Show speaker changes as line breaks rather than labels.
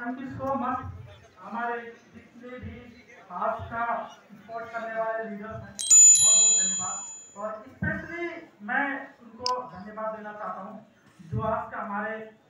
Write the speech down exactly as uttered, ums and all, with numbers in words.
Thank you so much. हमारे जितने भी आज का सपोर्ट करने वाले लीडर्स हैं, बहुत बहुत धन्यवाद। और स्पेशली मैं उनको धन्यवाद देना चाहता हूँ जो आज का हमारे